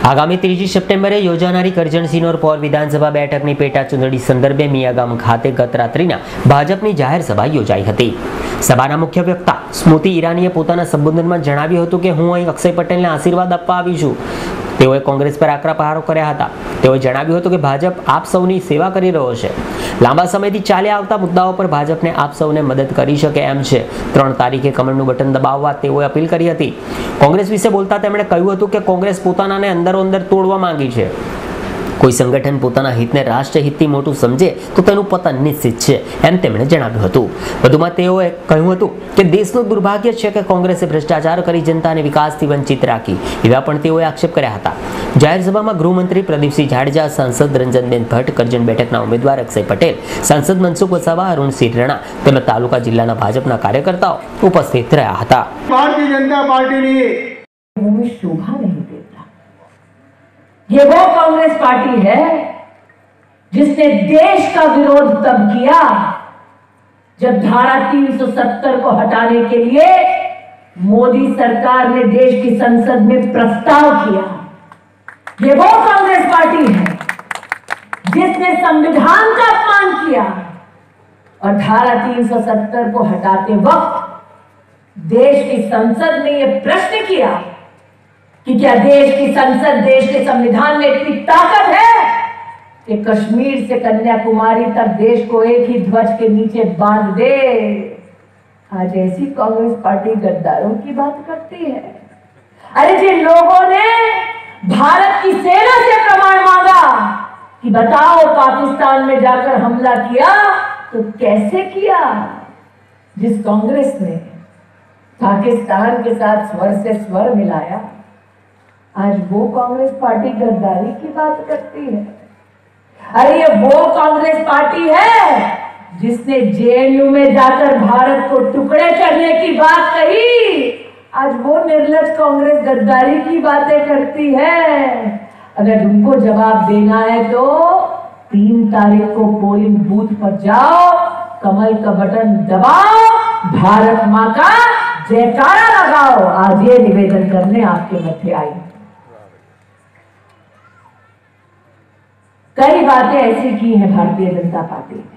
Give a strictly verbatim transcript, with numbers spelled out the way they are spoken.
આગામી ત્રીજી સપ્ટેમ્બરે યોજાનારી કરજણ સિનોર પોર વિધાનસભા બેઠકની પેટા ચૂંટણી સંદર્ભે મિયાગામ ખાતે ગત રાત્રિના ભાજપની જાહેર સભા યોજાઈ હતી। સભાના મુખ્ય વક્તા સ્મૃતિ ઈરાનીએ પોતાના સંબોધનમાં જણાવ્યું હતું કે હું અહીં અક્ષય પટેલને આશીર્વાદ આપવા આવી છું। તેઓએ કોંગ્રેસ પર આકરા પ્રહારો કર્યા હતા। તેઓએ જણાવ્યું હતું કે ભાજપ આપ સૌની સેવા કરી રહ્યો છે। લાંબા સમયથી ચાલ્યા આવતા મુદ્દાઓ પર ભાજપને આપ સૌને મદદ કરી શકે એમ છે। ત્રણ તારીખે કમળનું બટન દબાવવા તેઓએ અપીલ કરી હતી। કોંગ્રેસ વિશે બોલતા તેમણે કહ્યું હતું કે કોંગ્રેસ પોતાનાને અંદરો અંદર તોડવા માંગી છે। કોઈ સંગઠન પોતાના હિતને રાષ્ટ્રહિતથી મોટું સમજે તો તેનું પતન નિશ્ચિત છે એમ તેમણે જણાવ્યું હતું। વધુમાં તેઓએ કહ્યું હતું કે દેશનું દુર્ભાગ્ય છે કે કોંગ્રેસે ભ્રષ્ટાચાર કરી જનતાને વિકાસથી વંચિત રાખી, એવા પણ તેઓએ આક્ષેપ કર્યા હતા। જાહેર સભામાં ગૃહમંત્રી પ્રદીપસિંહ જાડેજા, સાંસદ રંજનબેન ભટ્ટ, કરજણ બેઠકના ઉમેદવાર અક્ષય પટેલ, સાંસદ મનસુખ વસાવા, અરુણસિંહ રાણા તેમજ તાલુકા જિલ્લાના ભાજપના કાર્યકર્તાઓ ઉપસ્થિત રહ્યા હતા। भारतीय जनता पार्टी शोभा नहीं देता। ये वो कांग्रेस पार्टी है जिसने देश का विरोध तब किया जब धारा तीन सौ सत्तर को हटाने के लिए मोदी सरकार ने देश की संसद में प्रस्ताव किया। ये वो कांग्रेस पार्टी है जिसने संविधान का अपमान किया और धारा तीन सौ सत्तर को हटाते वक्त देश की संसद में यह प्रश्न किया कि क्या देश की संसद, देश के संविधान में इतनी ताकत है कि कश्मीर से कन्याकुमारी तक देश को एक ही ध्वज के नीचे बांध दे। आज ऐसी कांग्रेस पार्टी गद्दारों की बात करती है। अरे जिन लोगों ने भारत की सेना से प्रमाण मांगा कि बताओ पाकिस्तान में जाकर हमला किया तो कैसे किया, जिस कांग्रेस ने पाकिस्तान के साथ स्वर से स्वर मिलाया, आज वो कांग्रेस पार्टी गद्दारी की बात करती है। अरे ये वो कांग्रेस पार्टी है जिसने जेएनयू में जाकर भारत को टुकड़े करने की बात कही, आज वो निर्लज कांग्रेस गद्दारी की बातें करती है। अगर उनको जवाब देना है तो तीन तारीख को पोलिंग बूथ पर जाओ, कमल का बटन दबाओ, भारत मां का जयकारा लगाओ। आज ये निवेदन करने आपके मध्य आई। कई बातें ऐसी की हैं भारतीय जनता पार्टी।